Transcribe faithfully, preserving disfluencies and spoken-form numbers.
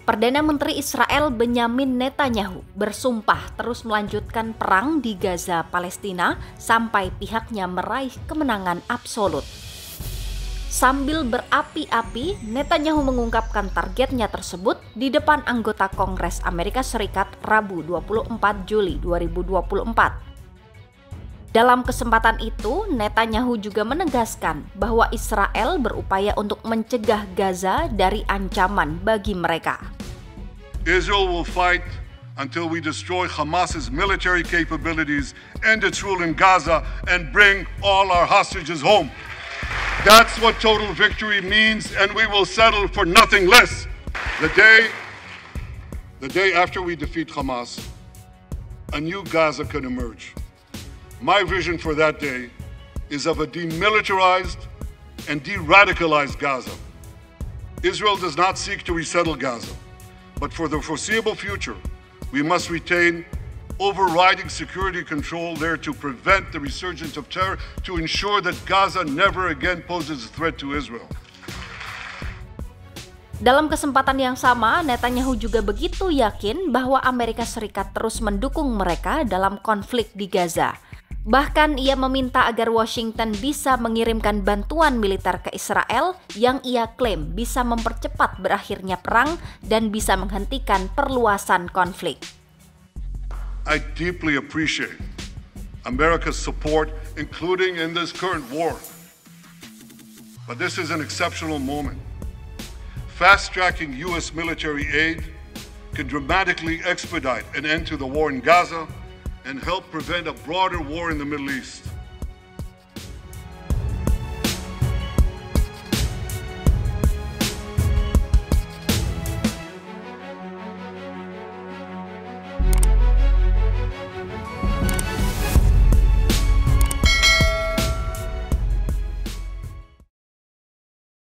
Perdana Menteri Israel Benyamin Netanyahu bersumpah terus melanjutkan perang di Gaza, Palestina sampai pihaknya meraih kemenangan absolut. Sambil berapi-api, Netanyahu mengungkapkan targetnya tersebut di depan anggota Kongres Amerika Serikat Rabu dua puluh empat Juli dua ribu dua puluh empat. Dalam kesempatan itu, Netanyahu juga menegaskan bahwa Israel berupaya untuk mencegah Gaza dari ancaman bagi mereka. Israel will fight until we destroy Hamas's military capabilities, end its rule in Gaza, and bring all our hostages home. That's what total victory means, and we will settle for nothing less. The day, the day after we defeat Hamas, a new Gaza can emerge. My vision for that day is of a demilitarized and de-radicalized Gaza. Israel does not seek to resettle Gaza, but for the foreseeable future, we must retain overriding security control there to prevent the resurgence of terror, to ensure that Gaza never again poses a threat to Israel. Dalam kesempatan yang sama, Netanyahu juga begitu yakin bahwa Amerika Serikat terus mendukung mereka dalam konflik di Gaza. Bahkan ia meminta agar Washington bisa mengirimkan bantuan militer ke Israel yang ia klaim bisa mempercepat berakhirnya perang dan bisa menghentikan perluasan konflik. I deeply appreciate America's support, including in this current war. But this is an exceptional moment. Fast-tracking U S military aid can dramatically expedite an end to the war in Gaza and help prevent a broader war in the Middle East.